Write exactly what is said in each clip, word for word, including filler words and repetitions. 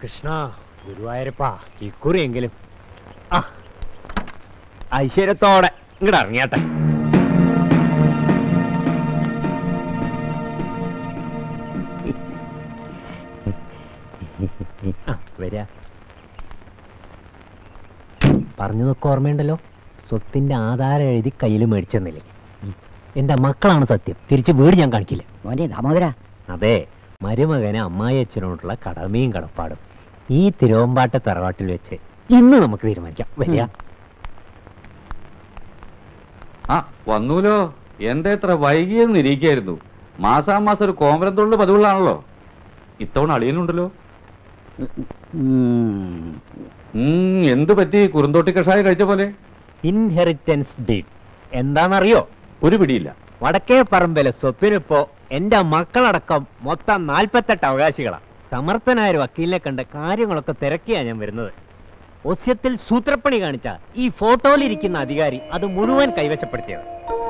കൃഷ്ണ ഗുരുവായൂരപ്പാ ഇക്കുറിയെങ്കിലും ആ ഐശ്വര്യത്തോടെ ഇങ്ങോട്ട് ഇറങ്ങിയാട്ടെ. വരിക. പറഞ്ഞതൊക്കെ ഓർമ്മയുണ്ടല്ലോ. സ്വത്തിന്റെ ആധാരം എഴുതി കയ്യിൽ മേടിച്ചെന്നില്ലേ? എന്റെ മക്കളാണ് സത്യം. തിരിച്ച് വീട് ഞാൻ കാണിക്കില്ല. മോനെ ദാമോദര. അതെ, മരുമകന് അമ്മായി അച്ഛനോടുള്ള കടമയും കടപ്പാടും ഈ തിരുവമ്പാട്ട തറവാട്ടിൽ വെച്ച് ഇന്ന് നമുക്ക് തീരുമാനിക്കാം. വരിക. ആ വന്നൂലോ. എന്താ ഇത്ര വൈകിയെന്ന് ഇരിക്കായിരുന്നു. മാസാമാസം ഒരു കോമരം തൊഴിൽ പതിവുള്ളാണല്ലോ. ഇത്തവണ അളിയനുണ്ടല്ലോ. എന്തു പറ്റി? കുറുന്തോട്ടി കഷായം കഴിച്ച പോലെ. ഇൻഹെറിറ്റൻസ് ഡീഡ് എന്താണെന്നറിയോ? ഒരു പിടിയില്ല. വടക്കേ പറമ്പിലെ സ്വത്തിനിപ്പോ എന്റെ മക്കളടക്കം മൊത്തം നാൽപ്പത്തെട്ട് അവകാശികളാ. സമർത്ഥനായ ഒരു വക്കീലിനെ കണ്ട കാര്യങ്ങളൊക്കെ തിരക്കിയാ ഞാൻ വരുന്നത്. ഒസ്യത്തിൽ സൂത്രപ്പണി കാണിച്ച ഈ ഫോട്ടോയിലിരിക്കുന്ന അധികാരി അത് മുഴുവൻ കൈവശപ്പെടുത്തിയത്.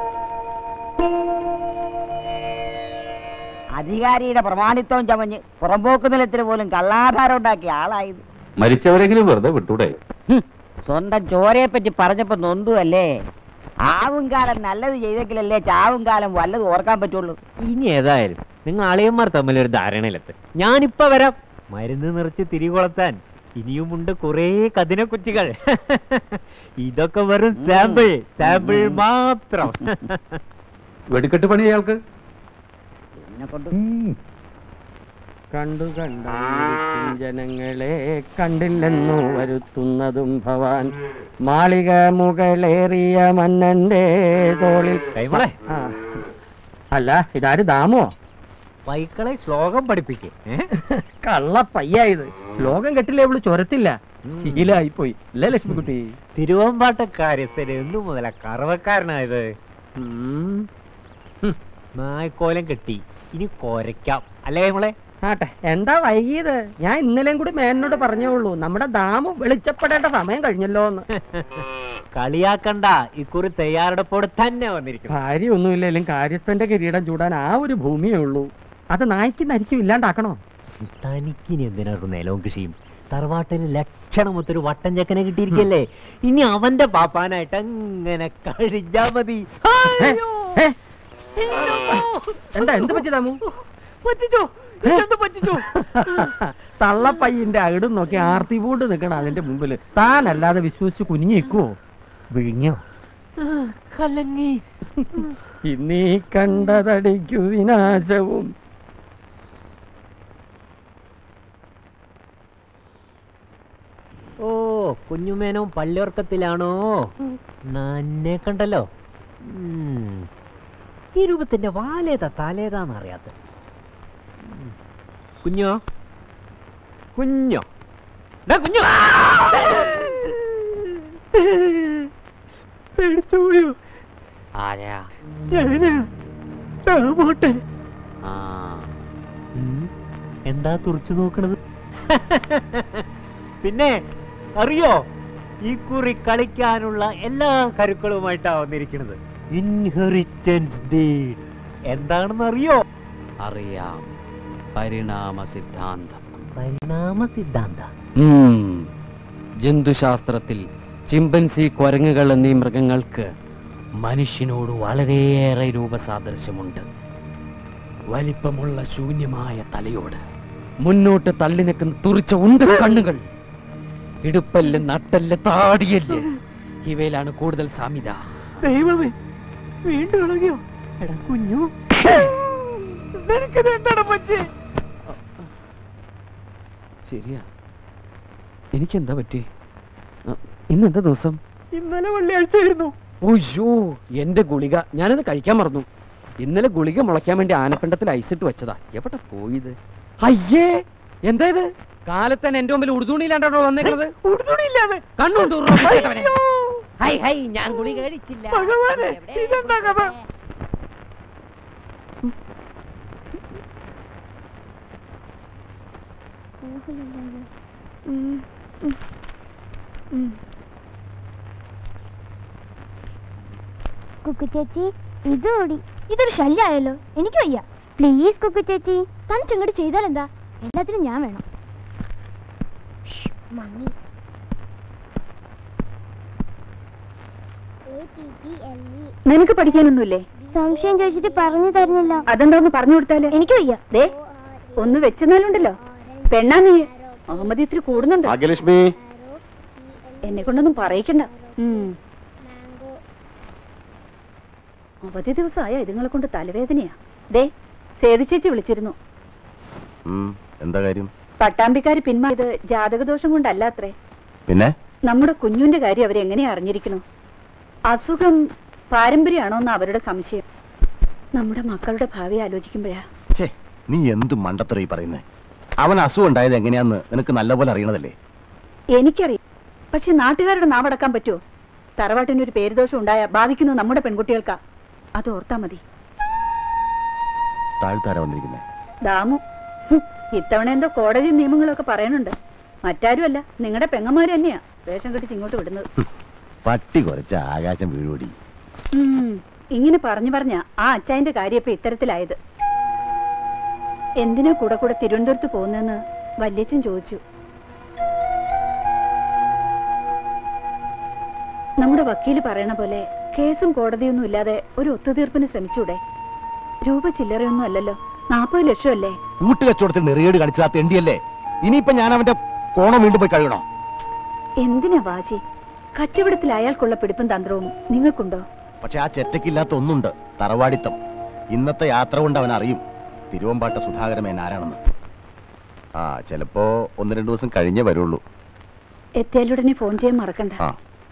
അധികാരിയുടെ പ്രമാണിത്വം ചമഞ്ഞ് പുറമ്പോക്ക് നിലത്തിന് പോലും കള്ളാധാരം ഉണ്ടാക്കിയ ആളായത്. മരിച്ചവരെങ്കിലും വെറുതെ വിട്ടൂടെ? സ്വന്തം ചോരയെ പറ്റി പറഞ്ഞപ്പോ നൊന്തുവല്ലേ. ആവും കാലം നല്ലത് ചെയ്തെങ്കിലല്ലേ ചാവും കാലം വല്ലത് ഓർക്കാൻ പറ്റുള്ളൂ. ഇനി ഏതായാലും നിങ്ങൾ അളിയന്മാർ തമ്മിലൊരു ധാരണയിലെത്ത്. ഞാനിപ്പ വരാം. മരുന്ന് നിറച്ച് തിരികൊളത്താൻ ഇനിയുമുണ്ട് കുറേ കതിന കുറ്റികൾ. ഇതൊക്കെ വെറും സാമ്പിൾ സാമ്പിൾ മാത്രം. വെടിക്കെട്ട് പണി അയാൾക്ക് കണ്ടു കണ്ടു ജനങ്ങളെ കണ്ടില്ലെന്നു വരുത്തുന്നതും ഭവാൻ മാളിക മുകളേറിയ മന്നന്റെ തോളിൽ. അല്ല ഇതാര് ദാമോ? പൈക്കളെ ശ്ലോകം പഠിപ്പിക്കേ. കള്ള പയ്യായത്. ശ്ലോകം കെട്ടില്ലേ ഇവള് ചൊരത്തില്ല. ശീലായി പോയി അല്ലേ ലക്ഷ്മിക്കുട്ടി? തിരുവമ്പാട്ടക്കാര്യസ്ഥന് എന്നു മുതല കറവക്കാരനായത്. നായ്ക്കോലം കെട്ടി ഇനി കൊരയ്ക്കാം അല്ലേ നമ്മളെ? ആട്ടെ, എന്താ വൈകിയത്? ഞാൻ ഇന്നലെയും കൂടി മേനോട് പറഞ്ഞോളൂ നമ്മുടെ ദാമു വെളിച്ചപ്പെടേണ്ട സമയം കഴിഞ്ഞല്ലോ എന്ന്. കളിയാക്കണ്ട, ഇക്കുറി തയ്യാറെടുപ്പോടെ തന്നെ വന്നിരിക്കും. കാര്യമൊന്നുമില്ലേലും കാര്യസ്ഥന്റെ കിരീടം ചൂടാൻ ആ ഒരു ഭൂമിയേ ഉള്ളൂ. അത് നായ്ക്ക് നരിക്കും ഇല്ലാണ്ടാക്കണോ? തനിക്കിനി എന്തിനൊരു നിലവും കൃഷിയും? തറവാട്ടിന് ലക്ഷണമൊത്തൊരു വട്ടൻ ചെക്കനെ കിട്ടിയിരിക്കല്ലേ. ഇനി അവന്റെ പാപ്പാനായിട്ട് അങ്ങനെ കഴിഞ്ഞാ മതി. എന്താ എന്ത് പറ്റി ദാമു? പറ്റിച്ചോ പറ്റിച്ചോ? തള്ളപ്പയ്യന്റെ അകിടും നോക്കി ആർത്തി പൂണ്ട് നിൽക്കണം അതിന്റെ മുമ്പില്. താനല്ലാതെ വിശ്വസിച്ച് കുനിഞ്ഞിക്കുവോ? വിഴിഞ്ഞോ? കലങ്ങി. ഇന്നീ കണ്ടതടിക്കു വിനാശവും. ഓ, കുഞ്ഞുമേനോ പള്ളിയോർക്കത്തിലാണോ? നന്നെ കണ്ടല്ലോ. ഈ രൂപത്തിന്റെ വാലേതാ താലേതാന്ന് അറിയാത്ത കുഞ്ഞോ കുഞ്ഞോ കുഞ്ഞോ പേടിച്ചുപോയോ? ആരാ? എന്താ തുറച്ചു നോക്കണത്? പിന്നെ അറിയോ, ഈ കുറി കളിക്കാനുള്ള എല്ലാ കരുക്കളുമായിട്ടാ വന്നിരിക്കുന്നത്. ഇൻഹെറിറ്റൻസ് ഡീഡ് എന്താണെന്ന് അറിയോ? അറിയാം. പരിണാമ സിദ്ധാന്തം. പരിണാമ സിദ്ധാന്തം ജന്തുശാസ്ത്രത്തിൽ ചിമ്പൻസി, കുരങ്ങുകൾ എന്നീ മൃഗങ്ങൾക്ക് മനുഷ്യനോട് വളരെയേറെ രൂപസാദൃശ്യമുണ്ട്. വലിപ്പമുള്ള ശൂന്യമായ തലയോട്, മുന്നോട്ട് തള്ളി നിൽക്കുന്ന തുറിച്ച ഉണ്ട കണ്ണുകൾ, ഇടുപ്പല്ല്, നട്ടല്ല്, താടിയല്ല്, ഇവയിലാണ് കൂടുതൽ സാമ്യത. ദൈവമേ, വീണ്ടും ഇളകിയോ? എടാ കുഞ്ഞു, എന്താണ് പറ്റി? ശരിയാ, എനിക്കെന്താ പറ്റി? ഇന്നെന്താ ദിവസം? ഇന്നലെ വെള്ളിയാഴ്ചയായിരുന്നു. ഓയ്യോ, എന്റെ ഗുളിക ഞാനത് കഴിക്കാൻ മറന്നു. ഇന്നലെ ഗുളിക മുളയ്ക്കാൻ വേണ്ടി ആനപ്പിണ്ടത്തിൽ ഐസിട്ട് വെച്ചതാ. എവിടെ പോയത്? അയ്യേ, എന്താ ഇത്? കാലത്തന്നെ എന്റെ മുമ്പിൽ ഉടുതുണിയിലാണ്ടോ വന്നേക്കുന്നത്? ഉടുതുണിയില്ലാതെ കണ്ണുണ്ട്. ഹൈ ഹൈ, ഞാൻ ഗുളിക കഴിച്ചില്ല. ഇതെന്താ കഥ? കുക്കു ചേച്ചി, ഇതോടി ഇതൊരു ശല്യായല്ലോ. എനിക്ക് വയ്യ. പ്ലീസ് കുക്കു ചേച്ചി, തനിച്ച് ഇങ്ങോട്ട് ചെയ്താൽ എന്താ? എല്ലാത്തിനും ഞാൻ വേണം. മമ്മി നിനക്ക് പഠിക്കാനൊന്നുമില്ലേ? സംശയം ചോദിച്ചിട്ട് പറഞ്ഞു തരുന്നില്ല. അതെന്താന്ന് പറഞ്ഞു കൊടുത്താല് എനിക്ക് വയ്യ. ദേ ഒന്ന് വെച്ചെന്നാലുണ്ടല്ലോ. പെണ്ണാ നീ അഹമ്മദ് ഇത്തിരി കൂടുന്നുണ്ട്. ഭാഗ്യലക്ഷ്മി, എന്നെ കൊണ്ടൊന്നും പറയിക്കണ്ട. അവധി ദിവസമായ ഇതുങ്ങളെ കൊണ്ട് തലവേദനയാ. ദേ സേതിച്ചേച്ചി വിളിച്ചിരുന്നു. എന്താ കാര്യം? പട്ടാമ്പിക്കാര് പിന്മാറിയത് ജാതകദോഷം കൊണ്ടല്ല അത്രേ. പിന്നെ നമ്മുടെ കുഞ്ഞുവിന്റെ കാര്യം അവരെങ്ങനെയാ അറിഞ്ഞിരിക്കണു? അസുഖം പാരമ്പര്യമാണോന്ന് അവരുടെ സംശയം. നമ്മുടെ മക്കളുടെ ഭാവി ആലോചിക്കുമ്പോഴാ. നീ എന്ത് മണ്ടത്തറ ഈ പറയുന്നേ? അവൻ അസുഖം ഉണ്ടായത് എങ്ങനെയാന്ന് നിനക്ക് നല്ലപോലെ അറിയണതല്ലേ? എനിക്കറിയാം, പക്ഷെ നാട്ടുകാരുടെ നാവടക്കാൻ പറ്റുമോ? തറവാട്ടിനൊരു പേരുദോഷം ഉണ്ടായ ബാധിക്കുന്നു നമ്മുടെ പെൺകുട്ടികൾക്കാ. അത് ഓർത്താ മതി. താഴ്ത്താരാ വന്നിരിക്കുന്നേ? ദാമു. ഹും, ഇത്തവണ എന്തോ കോടതി നിയമങ്ങളൊക്കെ പറയുന്നുണ്ട്. മറ്റാരുമല്ല, നിങ്ങളുടെ പെങ്ങന്മാര് തന്നെയാ വേഷം കെട്ടിച്ച് ഇങ്ങോട്ട് വിടുന്നത്. പട്ടി കുറച്ച ആകാശം വീഴുപടി. ഇങ്ങനെ പറഞ്ഞു പറഞ്ഞ ആ അച്ചായന്റെ കാര്യം ഇപ്പൊ ഇത്തരത്തിലായത്. എന്തിനാ കൂടെ കൂടെ തിരുവനന്തപുരത്ത് പോകുന്നെന്ന് വല്യച്ഛൻ ചോദിച്ചു. നമ്മുടെ വക്കീല് പറയണ പോലെ കേസും കോടതിയൊന്നും ഇല്ലാതെ ഒരു ഒത്തുതീർപ്പിന് ശ്രമിച്ചൂടെ? രൂപ ചില്ലറയൊന്നും അല്ലല്ലോ, നാപ്പത് ലക്ഷം അല്ലേ? കൂട്ടുകച്ചവടത്തിൽ നെറിയേട് കാണിച്ചതാ തെണ്ടിയല്ലേ? ഇനിയിപ്പൊ ഞാൻ അവന്റെ കോണം വീണ്ടും പോയി കഴുകണോ? എന്തിനാ വാശി? കച്ചവടത്തിൽ അയാൾക്കുള്ള പിടിപ്പും തന്ത്രവും നിങ്ങൾക്കുണ്ടോ? പക്ഷെ ആ ചെറ്റക്കില്ലാത്ത ഒന്നുണ്ട്, തറവാടിത്തം. ഇന്നത്തെ യാത്ര കൊണ്ട് അവൻ അറിയും തിരുവമ്പാട്ട സുധാകരമേൻ ആരാണെന്ന്. ആ ചിലപ്പോ ഒന്ന് രണ്ടു ദിവസം കഴിഞ്ഞേ വരുള്ളൂ. എത്തിയാലുടനെ ഫോൺ ചെയ്യാൻ മറക്കണ്ട. ആ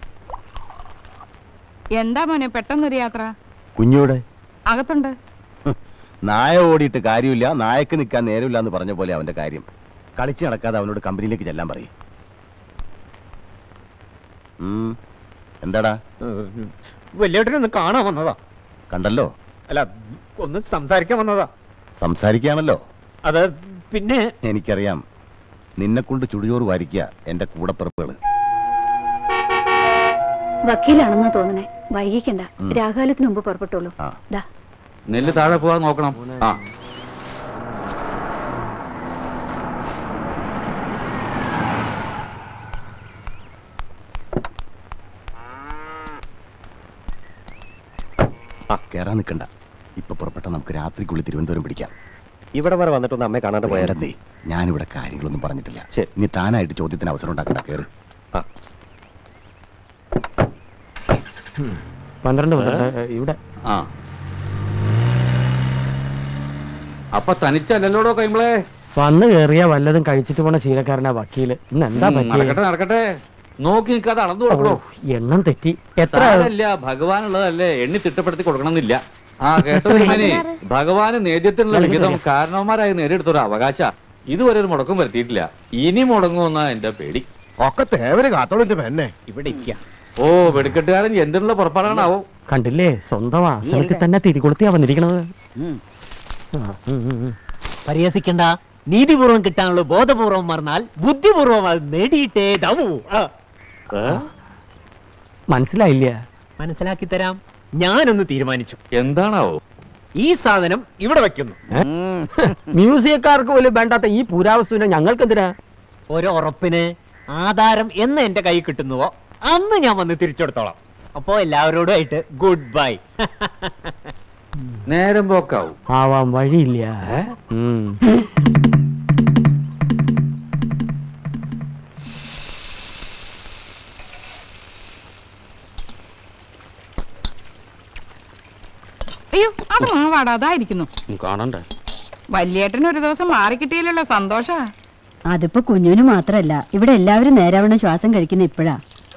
എന്താ മോനെ പെട്ടെന്നൊരു യാത്ര? കുഞ്ഞൂടെ അകത്തുണ്ട്. നായ ഓടിയിട്ട് കാര്യമില്ല, നായക്ക് നിൽക്കാൻ നേരമില്ല എന്ന് പറഞ്ഞ പോലെ അവന്റെ കാര്യം. കളിച്ച് നടക്കാതെ അവനോട് കമ്പനിയിലേക്ക് ചെല്ലാൻ പറയും. എന്താടാ? വലിയേട്ടനൊന്ന് കാണാൻ വന്നതാ. കണ്ടല്ലോ. അല്ല, ഒന്ന് സംസാരിക്കാൻ വന്നതാ. സംസാരിക്കാണല്ലോ. അത് പിന്നെ എനിക്കറിയാം, നിന്നെ കൊണ്ട് ചുടിയോറ് വാരിക്കുക എന്റെ കൂടപ്പിറപ്പുകള്. വക്കീലാണെന്നാ തോന്നണേ. വൈകിക്കണ്ട, രാഘാലത്തിന് മുമ്പ് പുറപ്പെട്ടോളൂ. ദാ നെല്ല് താഴെ പോവാൻ നോക്കണം. ആ ആ കേറാൻ നിൽക്കണ്ട. ഇപ്പൊ പുറപ്പെട്ട നമുക്ക് രാത്രിക്കുള്ളിൽ തിരുവനന്തപുരം പിടിക്കാം. ഇവിടെ വരെ വന്നിട്ടൊന്ന് അമ്മയെ കാണാണ്ട് പോയാലേ. ഞാനിവിടെ കാര്യങ്ങളൊന്നും പറഞ്ഞിട്ടില്ല. ഇനി താനായിട്ട് ചോദ്യത്തിന് അവസരം ഉണ്ടാക്കണ്ട. കേറ്. പന്ത്രണ്ട് ഇവിടെ. ആ അപ്പൊ തനിച്ചല്ലോ കൈമളെ. വന്ന് കേറിയ വല്ലതും കഴിച്ചിട്ട് പോണ ശീലക്കാരനാ വക്കീല്. ഇന്ന് എന്താ നടക്കട്ടെ നടക്കട്ടെ. നോക്കി നിൽക്കാതെ അളന്നു കൊടുക്കണോ? എണ്ണം തെറ്റി. എത്ര അല്ല, ഭഗവാനുള്ളതല്ലേ, എണ്ണി തിട്ടപ്പെടുത്തി കൊടുക്കണമെന്നില്ല. ആ കേട്ടോ, ഭഗവാന് നേദ്യത്തിനുള്ള ലിഖിതം കാരണവന്മാരായി നേടിയെടുത്തൊരു അവകാശ ഇതുവരെ ഒരു മുടക്കം വരുത്തിയിട്ടില്ല. ഇനി മുടങ്ങുമെന്നാ എന്റെ പേടി. ഒക്കെ തേവര് കാത്തോളിന്റെ പെണ്ണെ ഇവിടെ. ഓ വെടിക്കെട്ടുകാരൻ എന്തിനുള്ള പുറപ്പാടാണാവോ? കണ്ടില്ലേ, സ്വന്തം ആശ്രമത്തിൽ തന്നെ തിരികൊളുത്തിയാ വന്നിരിക്കണത്. പരിഹസിക്കണ്ട. നീതിപൂർവം കിട്ടാനുള്ള ബോധപൂർവം മറന്നാൽ ബുദ്ധിപൂർവം അത് നേടിയിട്ടേ ദാവൂ. മനസ്സിലായില്ല. മനസ്സിലാക്കി തരാം. ഞാനൊന്ന് തീരുമാനിച്ചു. എന്താണാവോ? ഈ സാധനം ഇവിടെ വെക്കുന്നു. മ്യൂസിയക്കാർക്ക് പോലും വേണ്ടാത്ത ഈ പുരാവസ്തുവിനെ ഞങ്ങൾക്ക് എന്തിനാ? ഒരു ഉറപ്പിന് ആധാരം എന്ന് എന്റെ കൈ കിട്ടുന്നുവോ അന്ന് ഞാൻ വന്ന് തിരിച്ചെടുത്തോളാം. അപ്പോ എല്ലാവരോടും ആയിട്ട് ഗുഡ് ബൈ. നേരം പോക്കാവും. ആവാൻ വഴിയില്ല. അയ്യോ, അത് മാവാടാ, അതായിരിക്കുന്നു. കാണണ്ടേ? വല്യേട്ടന് ഒരു ദിവസം മാറിക്കിട്ടിയിലുള്ള സന്തോഷ. അതിപ്പോ കുഞ്ഞുവിന് മാത്രല്ല, ഇവിടെ എല്ലാവരും നേരാവണ്ണം ശ്വാസം കഴിക്കുന്ന ഇപ്പോഴാ.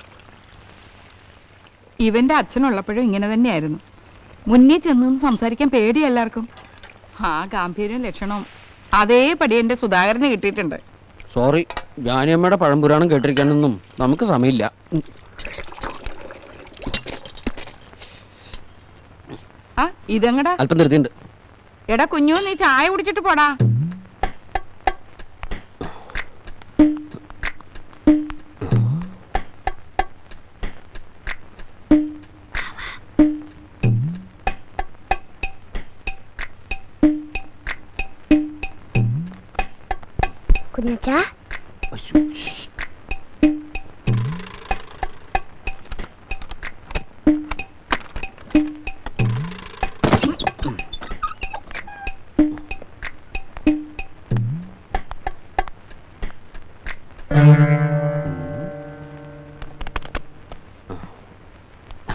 ഇവന്റെ അച്ഛനുള്ളപ്പോഴും ഇങ്ങനെ തന്നെയായിരുന്നു. മുന്നേ ചെന്ന് സംസാരിക്കാൻ പേടി എല്ലാവർക്കും. ആ ഗാംഭീര്യം ലക്ഷണവും അതേപടി എന്റെ സുധാകരന് കിട്ടിയിട്ടുണ്ട്. സോറി, ജാനിയമ്മയുടെ പഴംപുരാണം കേട്ടിരിക്കാനൊന്നും നമുക്ക് സമയമില്ല. ആ ഇതെങ്ങടാ? അല്പം ധൃതിയുണ്ട്. എടാ കുഞ്ഞു, നീ ചായ കുടിച്ചിട്ട് പോടാ. കുഞ്ഞച്ചാ,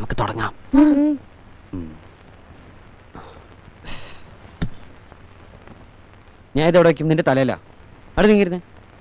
നമുക്ക് തുടങ്ങാം. ഞാൻ ഇതെവിടെ വയ്ക്കും? നിന്റെ തലയില അവിടെ നീങ്ങിരുന്നേ.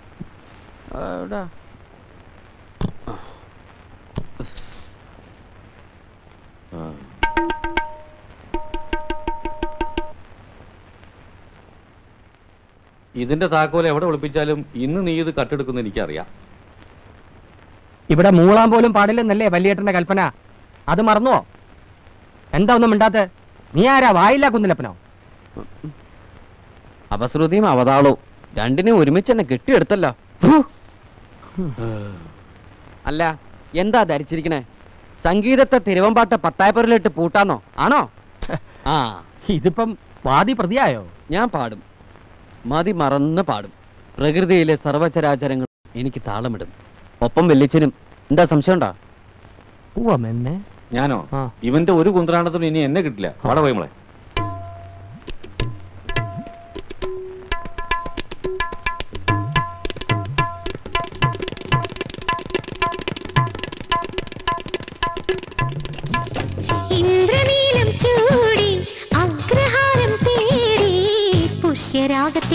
ഇതിന്റെ താക്കോൽ എവിടെ ഒളിപ്പിച്ചാലും ഇന്ന് നീ ഇത് കട്ടെടുക്കുന്ന എനിക്കറിയാം. ഇവിടെ മൂളാൻ പോലും പാടില്ലെന്നല്ലേ വല്യേട്ടന്റെ കൽപ്പന? അത് മറന്നുവോ? എന്താ ഒന്നും മിണ്ടാത്ത? നീ ആരാ? വായില്ല കുന്നിലപ്പനോ? അപശ്രുതിയും അവതാളവും രണ്ടിനെയും ഒരുമിച്ച് തന്നെ കെട്ടിയെടുത്തല്ലോ. അല്ല, എന്താ ധരിച്ചിരിക്കണേ? സംഗീതത്തെ തിരുവമ്പാട്ട പട്ടായപ്പുരലിട്ട് പൂട്ടാന്നോ? ആണോ? ആ, ഇതിപ്പം വാദി പ്രതിയായോ? ഞാൻ പാടും, മതി മറന്ന് പാടും. പ്രകൃതിയിലെ സർവചരാചരങ്ങൾ എനിക്ക് താളമിടും. ഒപ്പം വെല്ലിച്ചനും. എന്താ സംശയം ഉണ്ടോ? ഞാനോ? ഇവന്റെ ഒരു കുന്ത്രാണ്ടത്തിനും ഇനി എന്നെ കിട്ടില്ല. അവിടെ പോയി മോളെ. ഇന്ദ്രനീലം ചൂടി അഗ്രഹാരം തേടി പുഷ്യരാഗത്തിൽ